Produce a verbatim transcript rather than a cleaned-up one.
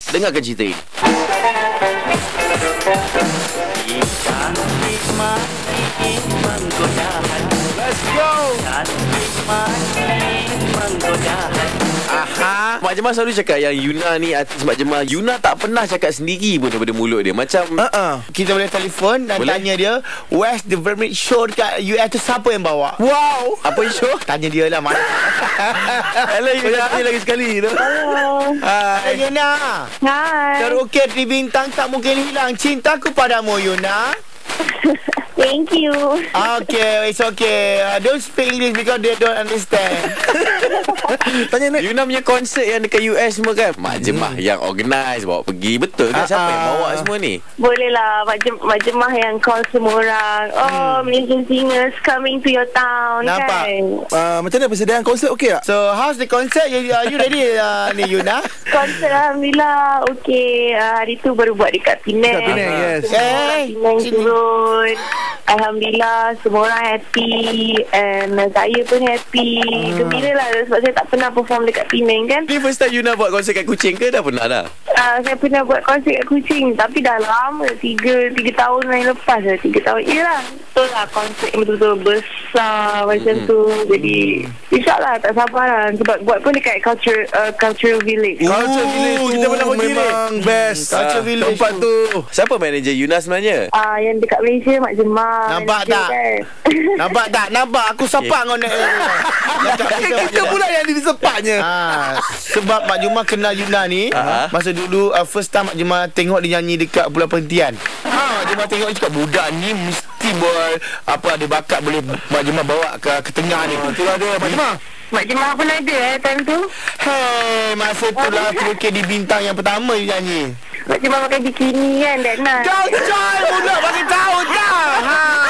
Dengarkan cerita ini. Cantik manis menggoda hati. Let's go. Cantik manis menggoda hati. Aha. Mak Jemah selalu cakap yang Yuna ni artis Mak Jemah. Yuna tak pernah cakap sendiri pun daripada mulut dia. Macam Uh-uh. Kita boleh telefon dan Boleh? tanya dia, where's the Vermit show dekat U S tu, siapa yang bawa? wow. Apa show? Tanya dia lah, mana? Hello Yuna. Tanya lagi sekali tu. Hello. Hai Yuna. Hai. Terukir di bintang tak mungkin hilang cintaku padamu, Yuna. Thank you. Okay, it's okay. Uh, don't speak English because they don't understand. Tanya nak Yuna punya konsert yang dekat U S semua kan, Mak Jemah hmm. yang organize bawa pergi. Betul kan? Ah, Siapa yang ah. bawa semua ni? Boleh lah Mak, Jem- Mak Jemah yang call semua orang. Oh, Malaysian singers coming to your town. Nampak? Kan? Uh, macam mana persediaan konsert okey tak? So, how's the concert? You, are you ready, uh, ni Yuna? Konsert Alhamdulillah. Okay, uh, hari tu baru buat dekat Penang. Dekat Penang, yes. Eh, Penang sini. turun. Alhamdulillah semua orang happy. And uh, saya pun happy. Hmm. Gembira lah sebab saya tak pernah perform dekat Penang kan. Ni first time Yuna buat konsert kat Kuching ke dah pernah dah? Uh, saya pernah buat konsert kat Kuching. Tapi dah lama. Tiga tiga tahun yang lepas lah. Tiga tahun. Yelah. Betul lah konsert yang betul-betul besar macam Mm-mm. tu. Jadi insyaAllah tak sabar lah. Sebab buat pun dekat culture, uh, Cultural Village. Culture Village tu kita pernah pergi ni. Memang best. Culture Ah, Village tempat tu. Siapa manager Yuna sebenarnya? Ah, yang dekat Malaysia Mak Jemah. Nampak manager tak? kan. Nampak tak? Nampak aku sepak kau nak. Kita pula yang disepaknya. Ha, sebab Mak Jumah kenal Yuna ni Aha. masa dulu uh, first time Mak Jumah tengok dia nyanyi dekat Pulau Perhentian. Ha, Mak Jumah tengok dia cakap budak ni mesti boy apa ada bakat boleh Mak Jumah bawa ke ke tengah ni. Itulah dia Mak Jumah. Mak Jemah pun ada eh time tu. Hey, masa tu lah terukir di bintang yang pertama you nyanyi. Mak Jemah pakai bikini kan that night. Kau coy budak bagi tahu dah. Ha.